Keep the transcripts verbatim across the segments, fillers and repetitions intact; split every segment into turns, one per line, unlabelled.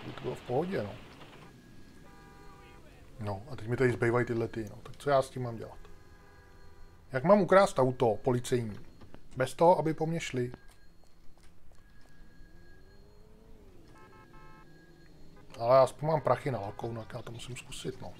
by to bylo v pohodě, no. No, a teď mi tady zbývají tyhle ty, no. Tak co já s tím mám dělat? Jak mám ukrást auto policejní? Bez toho, aby po mně šli. Ale aspoň mám prachy na lakou, no, já to musím zkusit, no.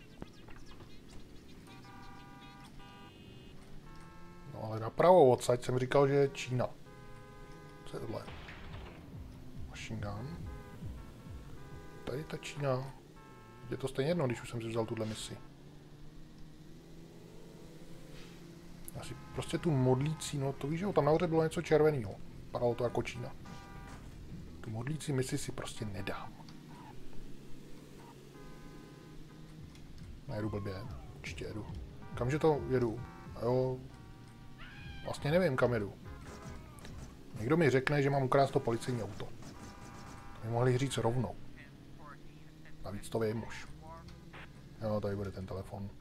No ale napravo odsaď jsem říkal, že je Čína. Co je tohle? Machine gun. Tady ta Čína. Je to stejně jedno, když už jsem si vzal tuhle misi. Asi prostě tu modlící, no to víš, že tam nahoře bylo něco červeného. Padalo to jako Čína. Tu modlící misi si prostě nedám. Nejedu blbě, určitě jedu. Kamže to jedu? A jo, vlastně nevím, kam jedu. Někdo mi řekne, že mám ukrást to policejní auto. To mi mohli říct rovnou. Navíc to vím už. Jo, tady bude ten telefon.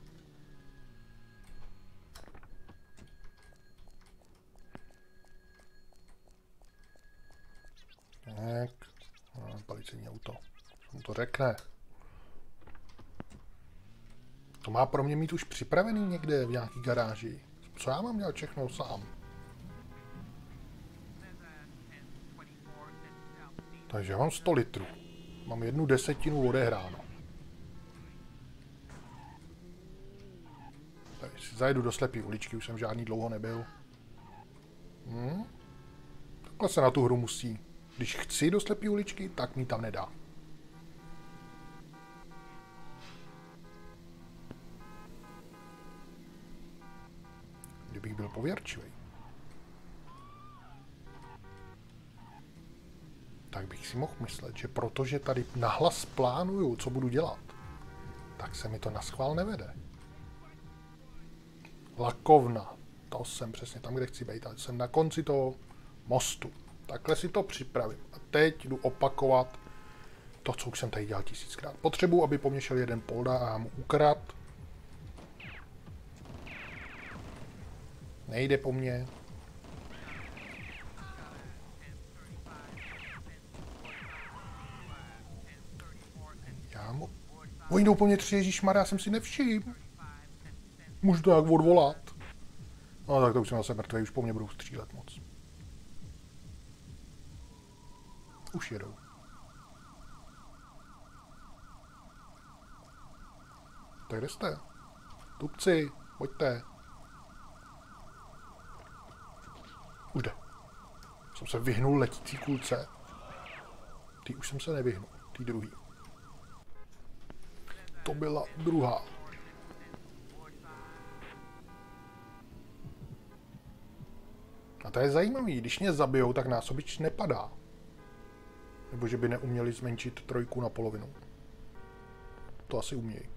Tak, no, policejní auto. On to řekne. To má pro mě mít už připravený někde v nějaký garáži. Co já mám dělat všechno sám? Takže mám sto litrů. Mám jednu desetinu odehráno. Tady si zajedu do slepý uličky, už jsem žádný dlouho nebyl. Hm? Takhle se na tu hru musí. Když chci do slepý uličky, tak mi tam nedá. Kdybych byl pověrčivý, tak bych si mohl myslet, že protože tady nahlas plánuju, co budu dělat, tak se mi to naschvál nevede. Lakovna. To jsem přesně tam, kde chci být. Ale jsem na konci toho mostu. Takhle si to připravím. A teď jdu opakovat to, co už jsem tady dělal tisíckrát. Potřebuji, aby po mně šel jeden polda a já mu ukrad. Nejde po mně. Já mu... Oni jdou po mně tři, ježišmarja, já jsem si nevšiml. Můžu to jak odvolat. No tak to už jsem zase mrtvý, už po mně budou střílet moc. Už jedou. Tak kde jste? Tupci, pojďte. Už jde. Jsem se vyhnul letící kulce. Ty už jsem se nevyhnul. Ty druhý. To byla druhá. A to je zajímavý. Když mě zabijou, tak násobič nepadá. Nebo že by neuměli zmenšit trojku na polovinu. To asi umějí.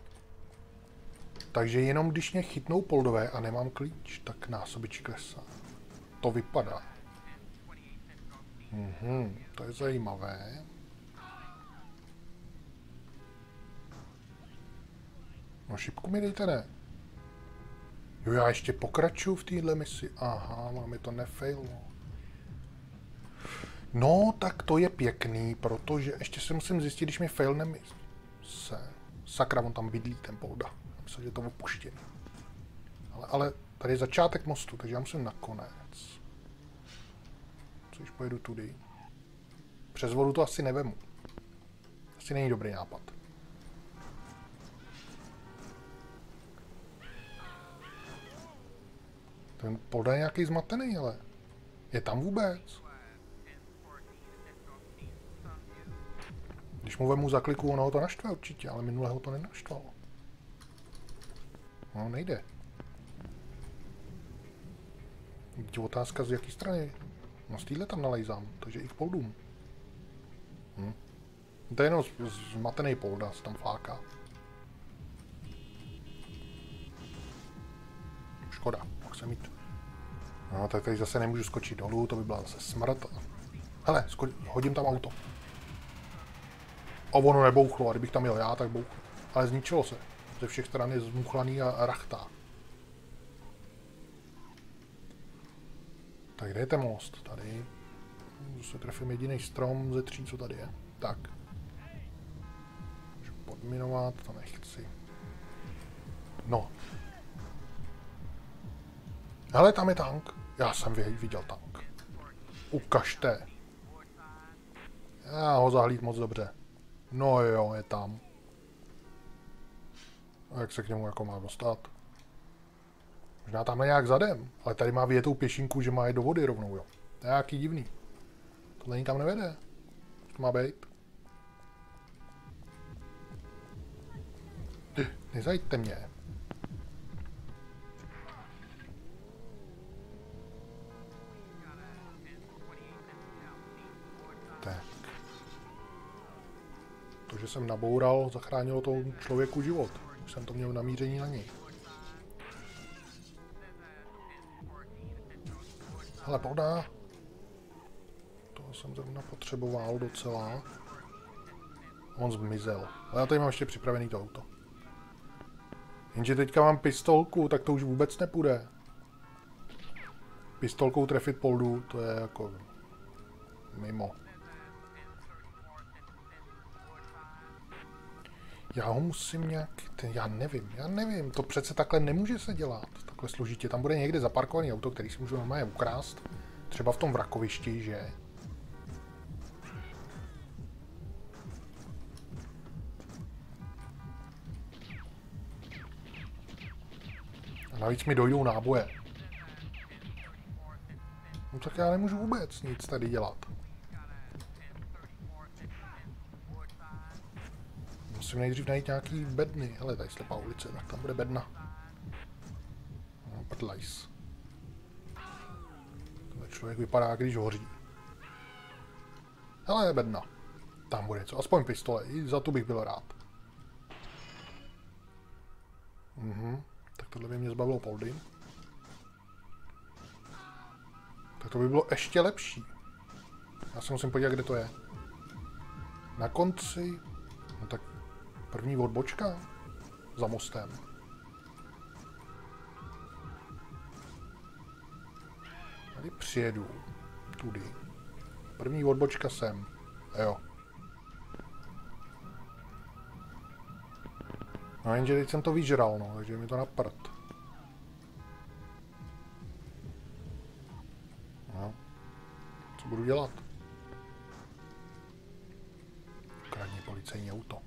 Takže jenom když mě chytnou poldové a nemám klíč, tak násobič klesá. To vypadá. Mhm, to je zajímavé. No šipku mi dejte, ne? Jo, já ještě pokračuju v téhle misi. Aha, máme to nefailno. No, tak to je pěkný, protože ještě si musím zjistit, když mi failne se. Sakra, on tam bydlí, ten polda. Myslím, že je to opuštěný. Ale, ale tady je začátek mostu, takže já musím nakonec. Co když pojedu tudy? Přes vodu to asi nevemu. Asi není dobrý nápad. Ten polda je nějaký zmatený, ale je tam vůbec? Když mu vemu za kliku, ono ho to naštve určitě, ale minule ho to nenaštvalo. No, nejde. Je otázka, z jaké strany. No, z téhle tam nalejzám, takže i k poldům. Hm. To je jenom zmatený polda, se tam fláká. Škoda, mohl jsem mít. No, tak tady zase nemůžu skočit dolů, to by byla zase smrt. Hele, sko- hodím tam auto. A ono nebouchlo, a kdybych tam jel já, tak bouchlo. Ale zničilo se. Ze všech stran je zmuchlaný a rachtá. Tak kde je ten most? Tady. Se trefím jediný strom ze tří, co tady je. Tak. podminovat, to nechci. No. Hele, tam je tank. Já jsem viděl tank. Ukažte. Já ho zahlíd moc dobře. No jo, je tam. A jak se k němu jako má dostat? Možná tam je nějak zadem, ale tady má vyjetou pěšinku, že má jít do vody rovnou, jo. To je nějaký divný. Tohle ní tam nevede. To má být. Ty, nezajďte mě. Tak. To, že jsem naboural, zachránilo tomu člověku život. Už jsem to měl namíření na něj. Hele, polda. To jsem zrovna potřeboval docela. On zmizel. Ale já tady mám ještě připravený to auto. Jenže teďka mám pistolku, tak to už vůbec nepůjde. Pistolkou trefit poldu, to je jako mimo. Já ho musím nějak... Já nevím, já nevím. To přece takhle nemůže se dělat. Takhle složitě. Tam bude někde zaparkovaný auto, který si můžu normálně ukrást. Třeba v tom vrakovišti, že? A navíc mi dojdou náboje. No tak já nemůžu vůbec nic tady dělat. Musím nejdřív najít nějaký bedny. Hele, tady slepá ulice, tak tam bude bedna. No, prdlajs. Tenhle člověk vypadá, když hoří. Hele, bedna. Tam bude co, aspoň pistole, i za to bych byl rád. Mhm, tak tohle by mě zbavilo poldy. Tak to by bylo ještě lepší. Já se musím podívat, kde to je. Na konci... No tak první odbočka za mostem. Tady přijedu. Tudy. První odbočka sem. Jo. No jenže teď jsem to vyžral, no, takže mi to na prd. No. Co budu dělat? Kradni policejní auto.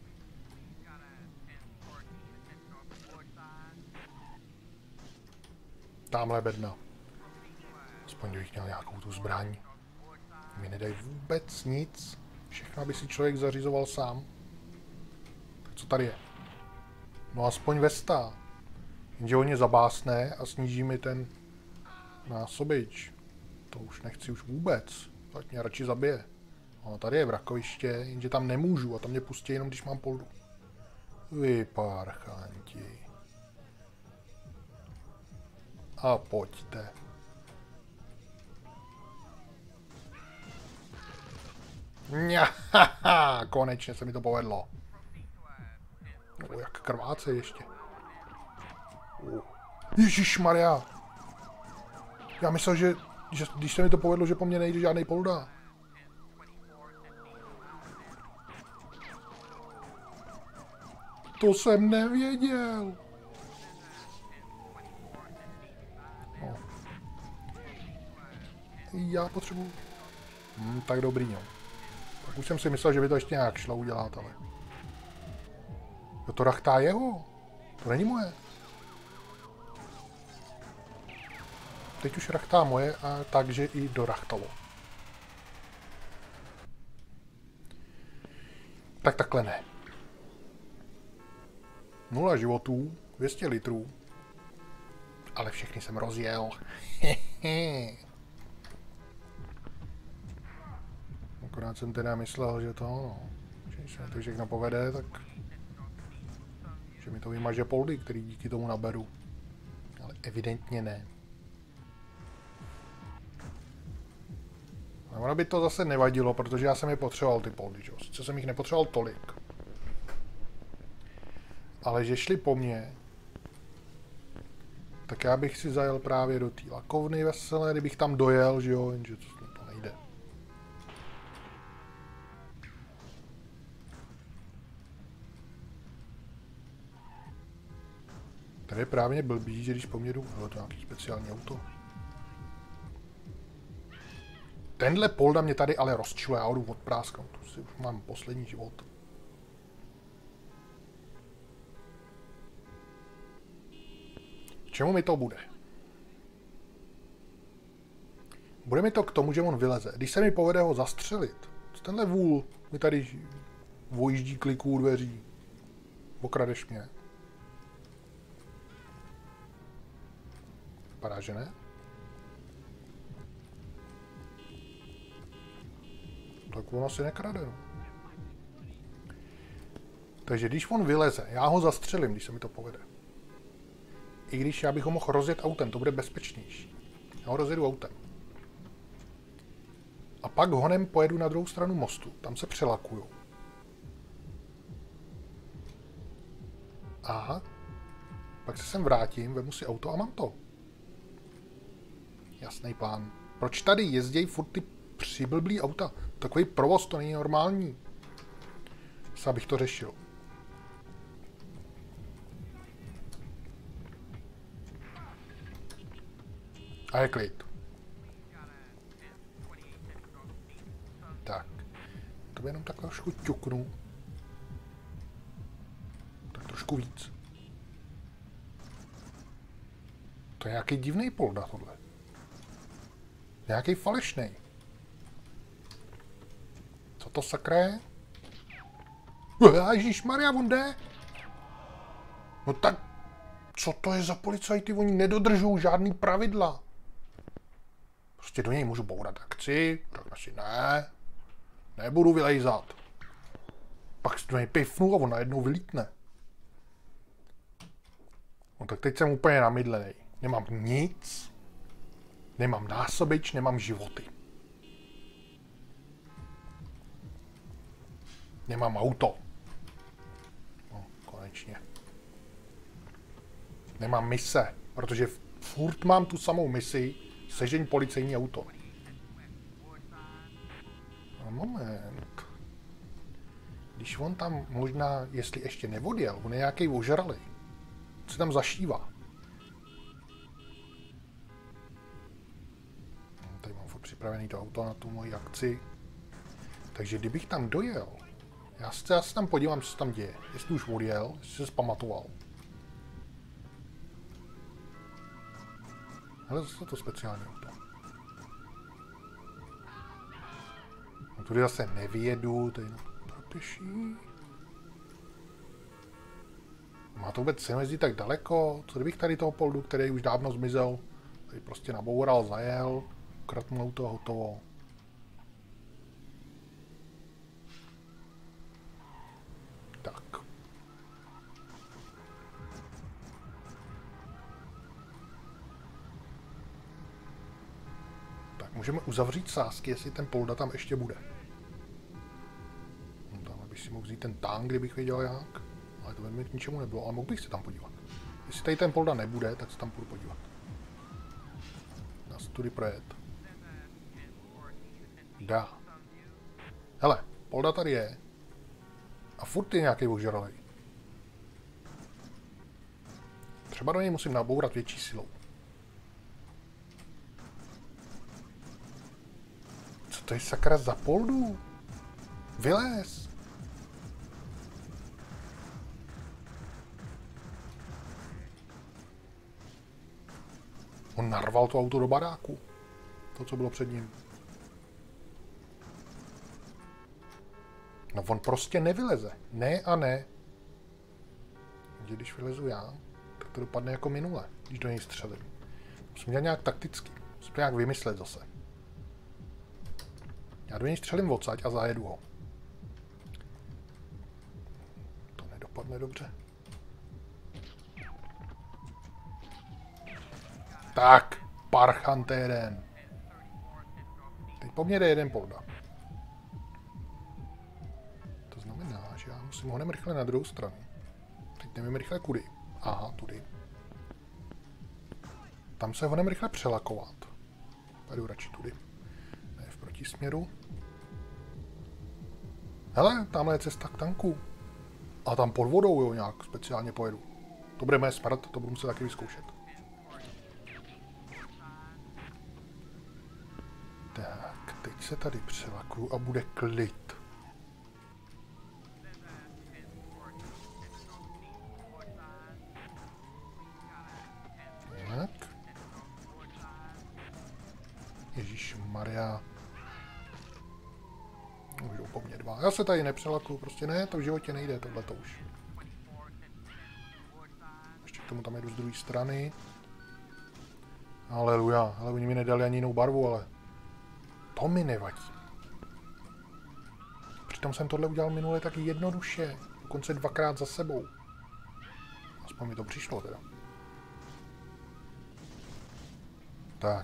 Támhle bedna. Aspoň kdybych měl nějakou tu zbraň. Mi nedají vůbec nic. Všechno, aby si člověk zařizoval sám. Tak co tady je? No aspoň vesta. Jenže on je zabásne a sníží mi ten násobič. To už nechci už vůbec. Tak mě radši zabije. No, tady je vrakoviště, jenže tam nemůžu a tam mě pustí jenom, když mám poldu. Vy parchanti. A pojďte. Mňahaha, konečně se mi to povedlo. No, jak krváce ještě. Uh. Ježišmarja. Já myslel, že, že když se mi to povedlo, že po mně nejde žádnej polda. To jsem nevěděl. No. Já potřebuji... Hmm, tak dobrý, jo. Tak už jsem si myslel, že by to ještě nějak šlo udělat, ale... Jo, to rachtá jeho. To není moje. Teď už rachtá moje, a takže i dorachtalo. Tak takhle ne. Nula životů, dvě stě litrů. Ale všechny jsem rozjel. Akorát jsem teda myslel, že to, no, že když se mi to všechno povede, tak že mi to vymaže poldy, který díky tomu naberu. Ale evidentně ne. A ono by to zase nevadilo, protože já jsem je potřeboval ty poldy, že? Sice jsem jich nepotřeboval tolik. Ale že šli po mně, tak já bych si zajel právě do té lakovny veselé, kdybych tam dojel, že jo, jenže to nejde. To je právě blbý, že když poměru... Hele, to je nějaký speciální auto. Tenhle polda mě tady ale rozčiluje, já jdu odprásknout. To si už mám poslední život. Čemu mi to bude? Bude mi to k tomu, že on vyleze. Když se mi povede ho zastřelit, tenhle vůl mi tady vojíždí kliků dveří. Okradeš mě. Vypadá, že ne? Tak on asi nekrade. No. Takže když on vyleze, já ho zastřelím, když se mi to povede. I když já bych ho mohl rozjet autem, to bude bezpečnější. Já ho rozjedu autem. A pak honem pojedu na druhou stranu mostu. Tam se přelakuju. Aha. Pak se sem vrátím, vemu si auto a mám to. Jasný plán. Proč tady jezdějí furt ty přiblblý auta? Takový provoz, to není normální. Zase abych to řešil. A je klid. Tak. To by jenom tak trošku ťuknu. Tak trošku víc. To je nějaký divný polda tohle. Nějaký falešnej. Co to sakra je? Ježišmarja, on jde. No tak, co to je za policajty? Oni nedodržují žádný pravidla. Prostě do něj můžu bourat akci, řekne si ne, nebudu vylejzat. Pak do něj pifnu a on najednou vylítne. No tak teď jsem úplně namydlený. Nemám nic, nemám násobič, nemám životy. Nemám auto. No, konečně. Nemám mise, protože furt mám tu samou misi, sežeň policejní auto. No moment. Když on tam možná, jestli ještě neodjel, on je nějaký ožralej. Co tam zašívá? Tady mám furt připravený to auto na tu moji akci. Takže kdybych tam dojel, já se, já se tam podívám, co se tam děje. Jestli už odjel, jestli se zpamatoval. Hele, zase to speciální auto. No tudy zase nevyjedu, tady pro pěší. Má to vůbec cenu jezdit tak daleko? Co kdybych tady toho poldu, který už dávno zmizel, tady prostě naboural, zajel, kratnul to hotovo. Tak. Tak můžeme uzavřít sázky, jestli ten polda tam ještě bude. No, tam bych si mohl vzít ten tank, kdybych věděl jak. Ale to by mi k ničemu nebylo, ale mohl bych se tam podívat. Jestli tady ten polda nebude, tak se tam půjdu podívat. Nás tudy projet. Dá. Hele, polda tady je. A furt je nějaký ožralej. Třeba do něj musím nabourat větší silou. Co to je sakra za poldu? Vylez! On narval to auto do baráku. To, co bylo před ním. No on prostě nevyleze. Ne a ne. Když vylezu já, tak to dopadne jako minule, když do něj střelím. Musím dělat nějak takticky. Musím to nějak vymyslet zase. Já do něj střelím odsaď a zajedu ho. To nedopadne dobře. Tak, parchante jeden. Teď po mně jde jeden polda. To znamená, že já musím honem rychle na druhou stranu. Teď nevím rychle kudy. Aha, tudy. Tam se honem rychle přelakovat. Půjdu radši tudy. Ne v protisměru. Hele, tamhle je cesta k tanku. A tam pod vodou, jo, nějak speciálně pojedu. To bude moje smrt, to budu muset taky vyzkoušet. Tak, teď se tady přelakuju a bude klid. Tak. Ježišmarja. Už jdou po mně dva. Já se tady nepřelakuju, prostě ne, to v životě nejde, tohleto už. Ještě k tomu tam jdu z druhé strany. Aleluja, ale oni mi nedali ani jinou barvu, ale to mi nevadí. Přitom jsem tohle udělal minule taky jednoduše, dokonce dvakrát za sebou. Aspoň mi to přišlo teda. Tak.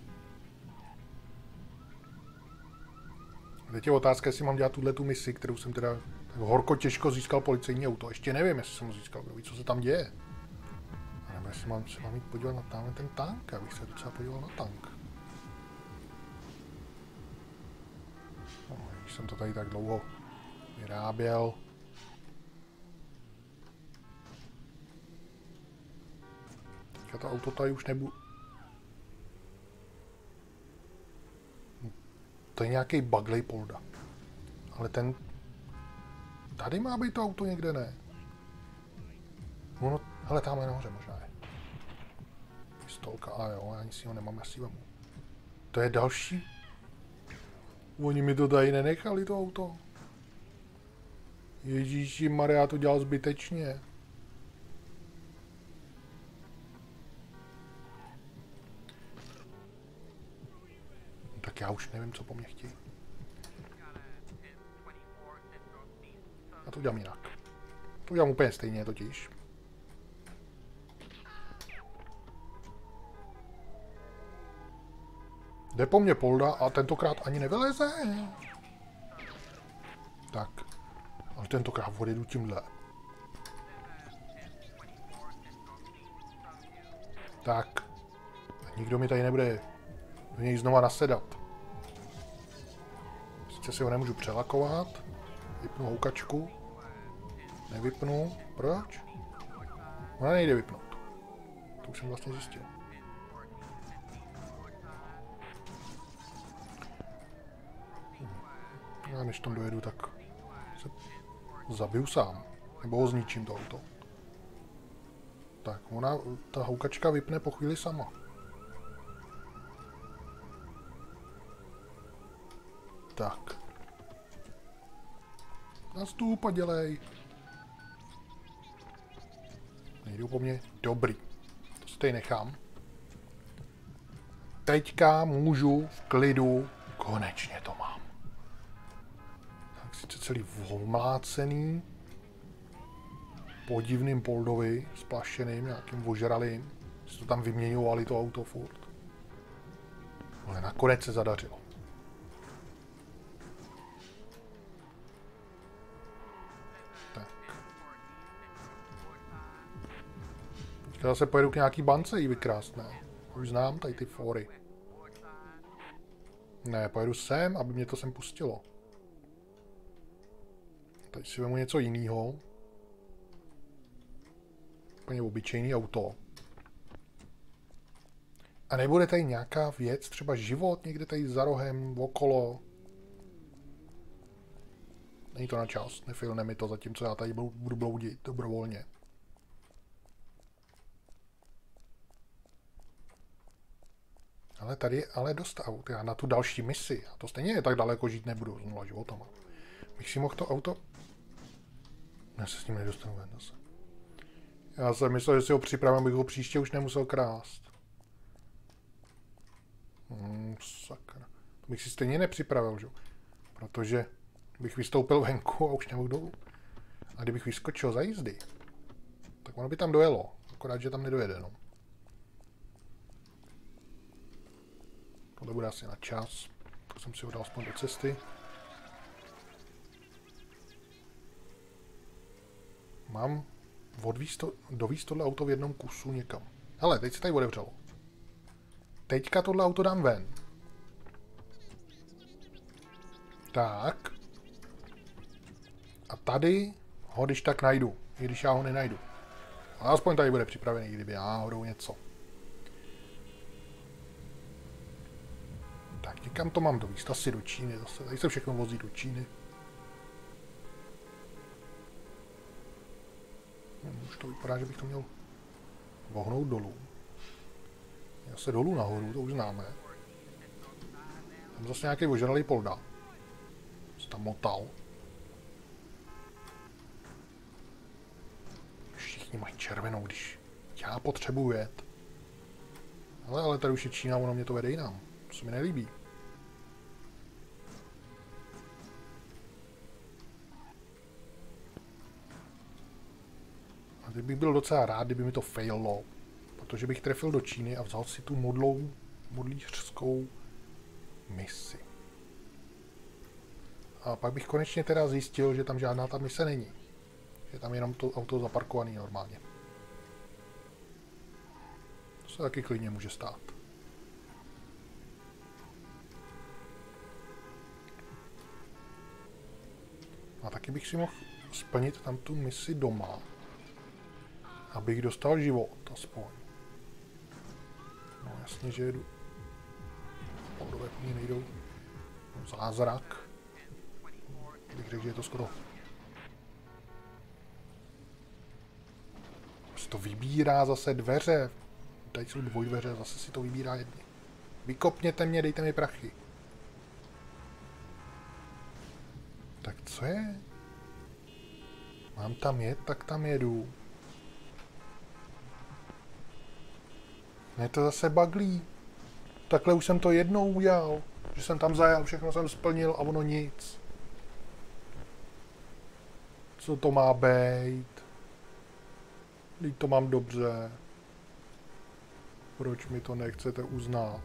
Teď je otázka, jestli mám dělat tuhle misi, kterou jsem teda tak horko těžko získal policejní auto. Ještě nevím, jestli jsem ho získal, kdo ví, co se tam děje. A nebo jestli mám, se mám jít podívat na tamhle ten tank, abych se docela podíval na tank. No, když jsem to tady tak dlouho vyráběl. Teďka to auto tady už nebudu... To je nějaký bug Leopolda. Ale ten... Tady má být to auto někde, ne? Ono... Hele, tamhle nahoře možná je. Pistolka, a jo, já nic si ho nemám, já si vemu. To je další... Oni mi to tady nenechali, to auto. Ježíši Maria, to dělal zbytečně. Tak já už nevím, co po mně chtějí. Já to udělám jinak. To udělám úplně stejně totiž. Jde po mně Polda a tentokrát ani nevyleze. Tak. Ale tentokrát odjedu tímhle. Tak. A nikdo mi tady nebude do něj znova nasedat. Sice si ho nemůžu přelakovat. Vypnu houkačku. Nevypnu. Proč? Ona nejde vypnout. To už jsem vlastně zjistil. Já než tam dojedu, tak se zabiju sám. Nebo ho zničím to auto. Tak, ona, ta houkačka vypne po chvíli sama. Tak. Nastup a dělej. Nejdou po mně. Dobrý. To si tady nechám. Teďka můžu v klidu. Konečně to mám. Tak sice celý omlácený. Podivným Poldovi. Splašeným, nějakým ožralým. Si to tam vyměňovali to auto furt. Ale nakonec se zadařilo. Teďka zase pojedu k nějaký bance jí vykrást, ne? Už znám tady ty fóry. Ne, pojedu sem, aby mě to sem pustilo. Teď si vemu něco jiného. Úplně obyčejný auto. A nebude tady nějaká věc, třeba život někde tady za rohem, okolo. Není to na čas, nefilne mi to, zatímco já tady budu bloudit dobrovolně. Ale tady je ale dost aut. Já na tu další misi, a to stejně je tak daleko žít nebudu s nula životama. Bych si mohl to auto... Já se s ním nedostanu ven zase. Já jsem myslel, že si ho připravím, abych ho příště už nemusel krást. Hmm, sakra. To bych si stejně nepřipravil, že? Protože bych vystoupil venku a už nemohl dolů. A kdybych vyskočil za jízdy, tak ono by tam dojelo. Akorát, že tam nedojede, no. Tohle bude asi na čas. Tak jsem si ho dal aspoň do cesty. Mám odvízt to, dovízt tohle auto v jednom kusu někam. Hele, teď se tady odevřelo. Teďka tohle auto dám ven. Tak. A tady ho když tak najdu. I když já ho nenajdu. Ale aspoň tady bude připravený, kdyby náhodou něco. Tak někam to mám dovíst, asi do Číny zase. Tady se všechno vozí do Číny. Hmm, už to vypadá, že bych to měl vohnout dolů. Zase dolů nahoru, to už známe. Tam zase nějaký ožralý polda. Se tam motal. Všichni mají červenou, když já potřebuji jet. Ale, ale tady už je Čína, ono mě to vede jinam. To se mi nelíbí. A teď bych byl docela rád, kdyby mi to faillo. Protože bych trefil do Číny a vzal si tu modlou, modlířskou misi. A pak bych konečně teda zjistil, že tam žádná ta mise není. Že tam jenom to auto zaparkované normálně. To se taky klidně může stát. A taky bych si mohl splnit tam tu misi doma. Abych dostal život aspoň. No jasně, že jedu. Poldové po mě nejdou. Zázrak. Bych řekl, že je to skoro. Si to vybírá zase dveře. Tady jsou dvojdveře, zase si to vybírá jedny. Vykopněte mě, dejte mi prachy. Tak co je? Mám tam jet, tak tam jedu. Ne, to zase baglí. Takhle už jsem to jednou udělal. Že jsem tam zajel, všechno jsem splnil a ono nic. Co to má být? Teď to mám dobře. Proč mi to nechcete uznat?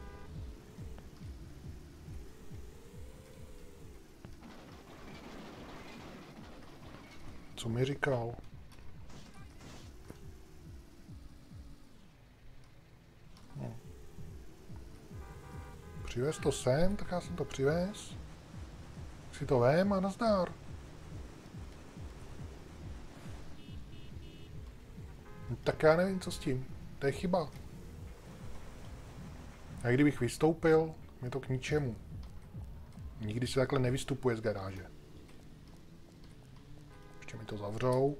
Co mi říkal? No. Přivez to sem, tak já jsem to přivez. Si to vem a nazdar. No, tak já nevím, co s tím. To je chyba. A kdybych vystoupil, je to k ničemu. Nikdy se takhle nevystupuje z garáže. Ještě mi to zavřou.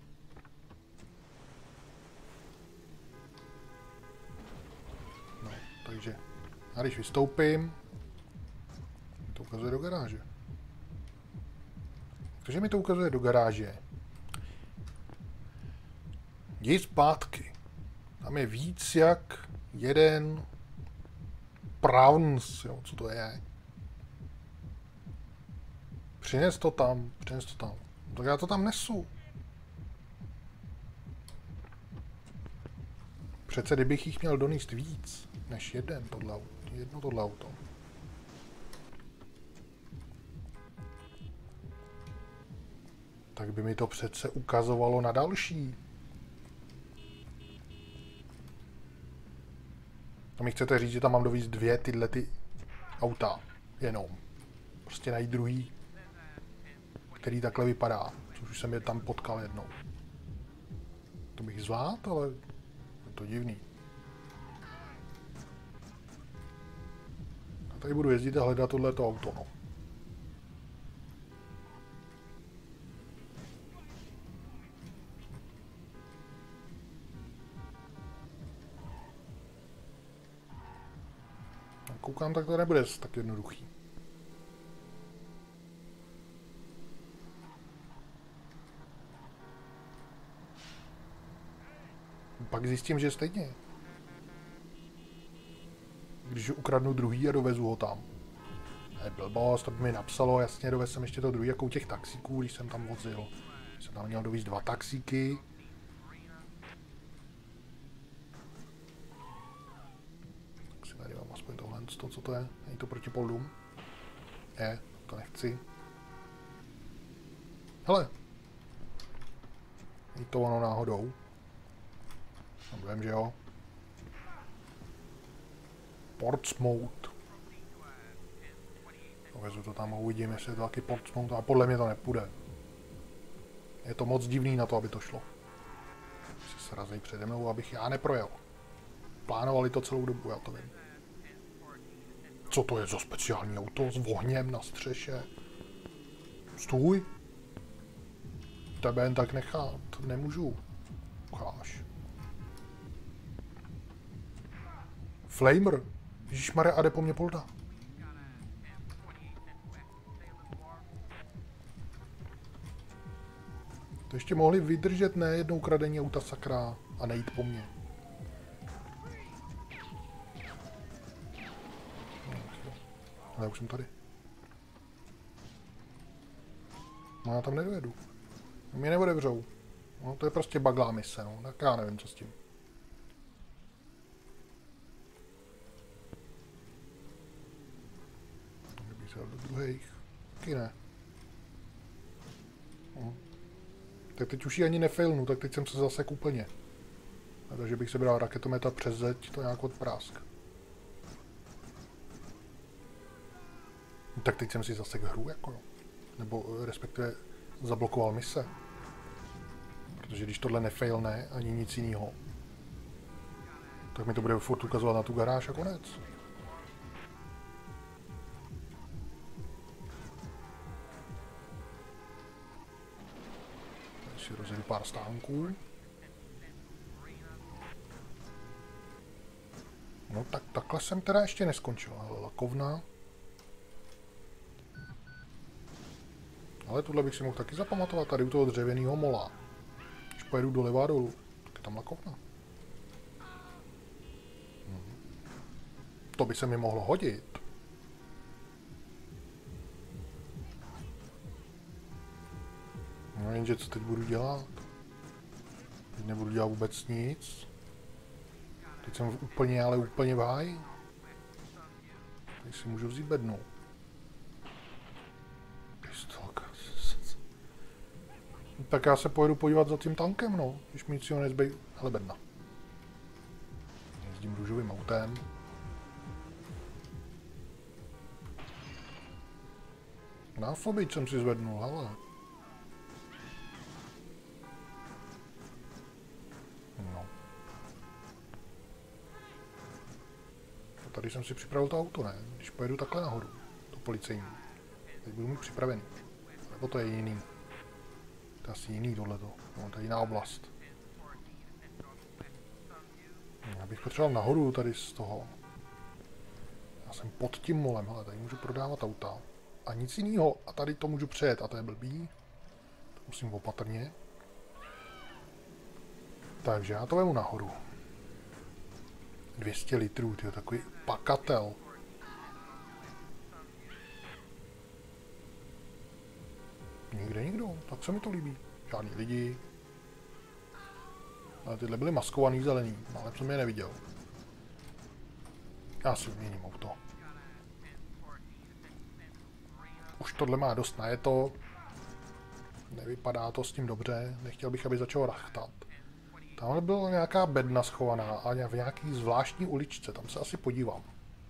No, takže. A když vystoupím, mi to ukazuje do garáže. Takže mi to ukazuje do garáže. Jdi zpátky. Tam je víc jak jeden Prawns, jo, co to je? Přines to tam, přines to tam. Tak já to tam nesu. Přece kdybych jich měl donést víc, než jeden tohle auto, jedno tohle auto. Tak by mi to přece ukazovalo na další. A mi chcete říct, že tam mám dovízt dvě tyhle ty auta. Jenom. Prostě najít druhý, který takhle vypadá. Což už jsem je tam potkal jednou. To bych zvládl, ale je to divný. A tady budu jezdit a hledat tohleto auto, no. Koukám, tak to nebude tak jednoduchý. Pak zjistím, že stejně. Když ukradnu druhý a dovezu ho tam. To je blbost, to by mi napsalo, jasně, dovezl jsem ještě to druhý, jako u těch taxíků, když jsem tam vozil. Jsem tam měl dovízt dva taxíky. Tak si tady mám aspoň tohle, to, co to je. Není to proti poldům? Je, to nechci. Hele. Je to ono náhodou. No, vím, že jo. Portsmouth. Dovezu to tam a uvidím, jestli je to taky Portsmouth, a podle mě to nepůjde. Je to moc divný na to, aby to šlo. Se srazí přede mnou, abych já neprojel. Plánovali to celou dobu, já to vím. Co to je za speciální auto s ohněm na střeše? Stůj! Tebe jen tak nechat nemůžu. Ukáž. Flamer! Ježišmarja, a jde po mně Polda. To ještě mohli vydržet, ne jednou kradení auta, sakra, a nejít po mně. Ale už jsem tady. No já tam nedojedu. Mě neodevřou. No to je prostě baglá mise, no. Tak já nevím, co s tím. Kdybych se dal do druhých. Taky ne. No. Tak teď už ji ani nefailnu, tak teď jsem se zasek úplně. A takže bych se bral raketometa přes zeď, to nějak odprásk. Tak teď jsem si zasek hru, jako. Nebo respektive zablokoval mise. Protože když tohle nefailne, ani nic jiného, tak mi to bude furt ukazovat na tu garáž a konec. Tady si rozjedu pár stánků. No tak takhle jsem teda ještě neskončil. Hele, lakovna. Ale tuhle bych si mohl taky zapamatovat tady u toho dřevěného mola. Když pojedu doleva a dolů, tak je tam lakovna. Hmm. To by se mi mohlo hodit. No jenže co teď budu dělat? Teď nebudu dělat vůbec nic. Teď jsem úplně, ale úplně v háji. Teď si můžu vzít bednu. Pistolka. Tak já se pojedu podívat za tím tankem, no. Když mi nic jiného nezbej... Hele, bedna. Jezdím růžovým autem. Náfobič jsem si zvednul, hele. No. A tady jsem si připravil to auto, ne? Když pojedu takhle nahoru, to policejní. Teď budu mít připravený. Nebo to je jiný. To je asi jiný tohleto. No, to je jiná oblast. Já bych potřeboval nahoru tady z toho. Já jsem pod tím molem, hele, tady můžu prodávat auta. A nic jiného. A tady to můžu přejet, a to je blbý. To musím opatrně. Takže já to vemu nahoru. dvě stě litrů, to je takový pakatel. Nikde nikdo, tak se mi to líbí. Žádný lidi. Ale tyhle byly maskovaný zelený, ale jsem je neviděl. Já si vyměním auto. Už tohle má dost najeto. Nevypadá to s tím dobře, nechtěl bych, aby začal rachtat. Tamhle byla nějaká bedna schovaná a v nějaký zvláštní uličce, tam se asi podívám.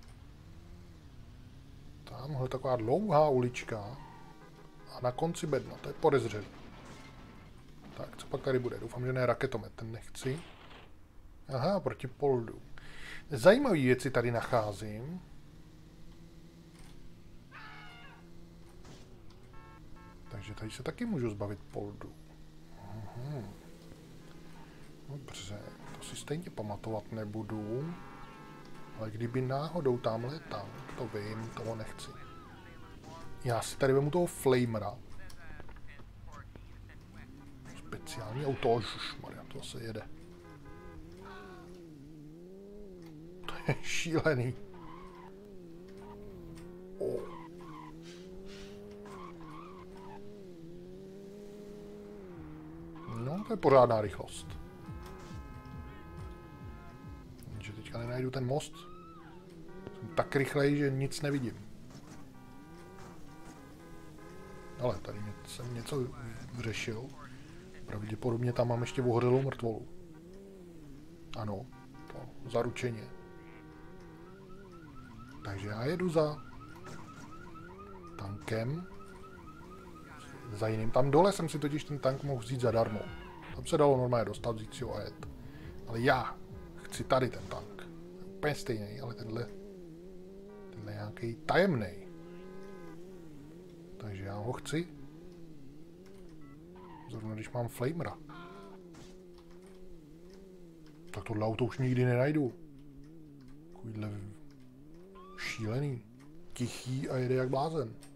Tamhle taková dlouhá ulička. A na konci bedna, to je podezřelý. Tak, co pak tady bude? Doufám, že ne raketomet, ten nechci. Aha, proti Poldu. Zajímavé věci tady nacházím. Takže tady se taky můžu zbavit Poldu. Uhum. Dobře, to si stejně pamatovat nebudu. Ale kdyby náhodou tamhle tam, to vím, toho nechci. Já si tady vemu toho Flamera. Speciální auto, žušmarja, to se jede. To je šílený. Oh. No, to je pořádná rychlost. Takže teďka nenajdu ten most. Jsem tak rychlej, že nic nevidím. Ale tady jsem něco řešil. Pravděpodobně tam mám ještě ohořelou mrtvolu. Ano, to zaručeně. Takže já jedu za tankem. Za jiným. Tam dole jsem si totiž ten tank mohl vzít zadarmo. Tam se dalo normálně dostat, vzít si ho a jet. Ale já chci tady ten tank. Úplně stejný, ale tenhle, tenhle je nějaký tajemný. Takže já ho chci. Zrovna když mám flamera. Tak tohle auto už nikdy nenajdu. Takovýhle šílený. Tichý a jede jak blázen.